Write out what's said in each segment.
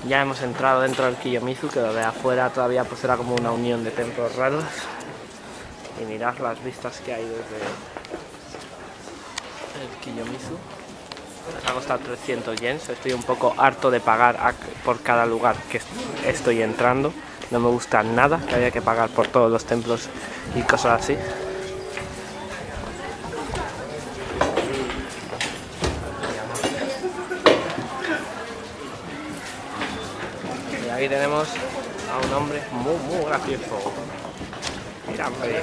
Ya hemos entrado dentro del Kiyomizu, que de afuera todavía pues era como una unión de templos raros. Y mirad las vistas que hay desde el Kiyomizu. Nos ha costado 300 yens. Estoy un poco harto de pagar por cada lugar que estoy entrando. No me gusta nada que haya que pagar por todos los templos y cosas así. Y aquí tenemos a un hombre muy gracioso. Mira, hombre.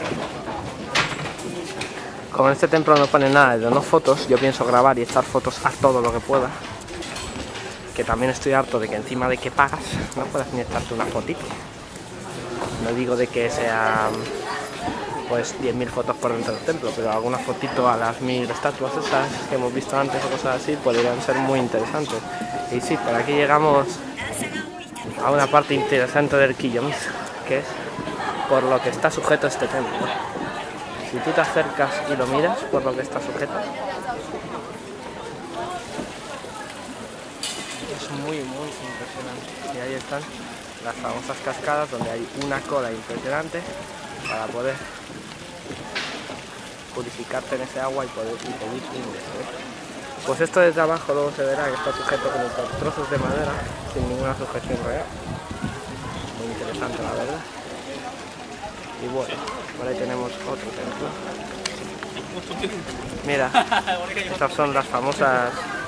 Como en este templo no pone nada de no fotos, yo pienso grabar y echar fotos a todo lo que pueda. Que también estoy harto de que encima de que pagas no puedas ni echarte una fotito. No digo de que sea pues 10.000 fotos por dentro del templo, pero alguna fotito a las 1000 estatuas estas que hemos visto antes o cosas así podrían ser muy interesantes. Y sí, por aquí llegamos a una parte interesante del Kiyomizu, que es por lo que está sujeto este templo. Si tú te acercas y lo miras por lo que está sujeto, es muy impresionante. Y ahí están las famosas cascadas donde hay una cola impresionante para poder purificarte en ese agua y pedir un deseo. Pues esto desde abajo luego se verá que está sujeto como por trozos de madera sin ninguna sujeción real. Muy interesante, la verdad. Y bueno, por ahí tenemos otro templo. Mira, estas son las famosas